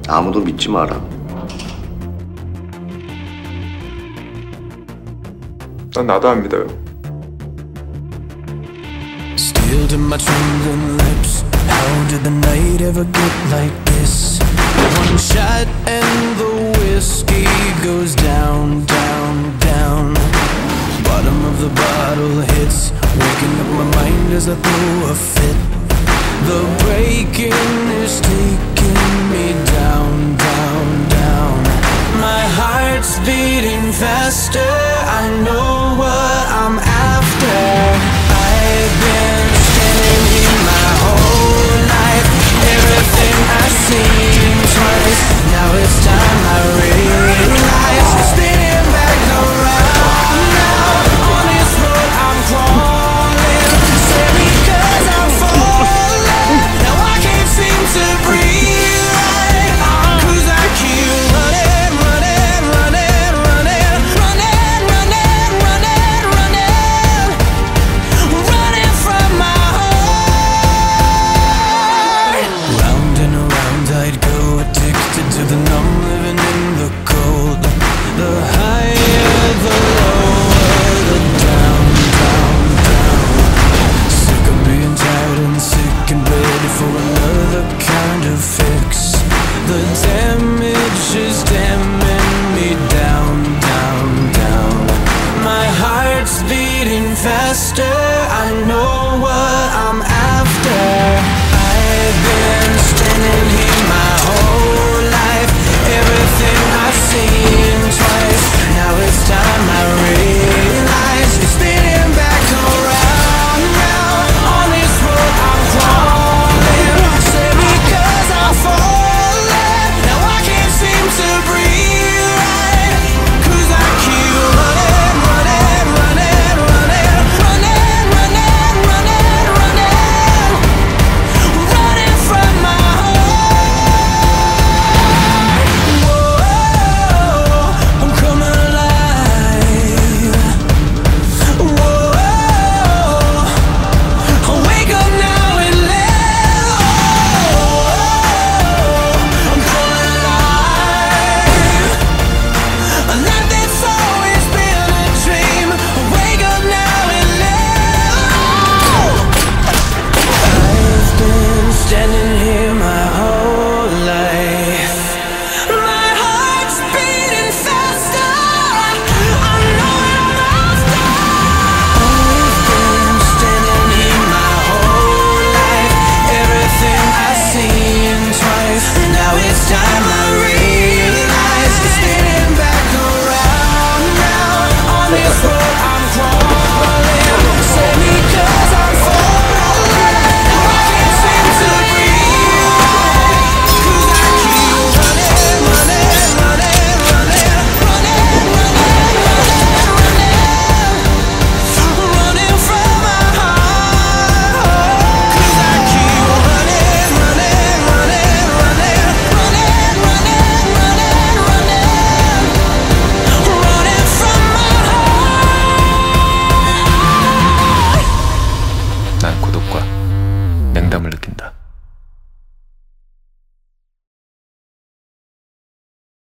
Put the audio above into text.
아무도 믿지 마라. 난 나도 안 믿어요. Still to my trembling lips. How did the night ever get like this? One shot and the whiskey goes down, down, down. Bottom of the bottle hits, waking up my mind as I throw a fit.